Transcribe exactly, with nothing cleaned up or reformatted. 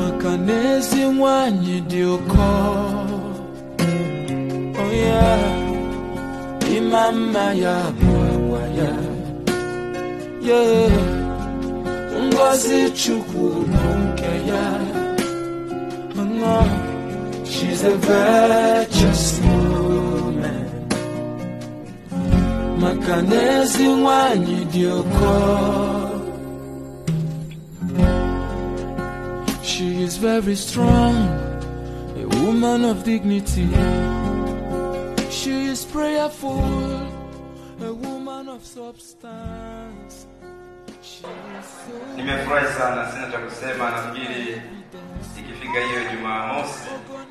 Makanezi wanyi dioko. Oh yeah. Imama ya bwa ya. Yeah. Ngozi chukwu nke ya. Mama, she's a virtuous woman. Makanezi wanyi dioko. She is very strong, a woman of dignity. She is prayerful, a woman of substance. She is so. Nimefurahi sana, sina cha kusema. Nafikiri ikifika hiyo Jumamosi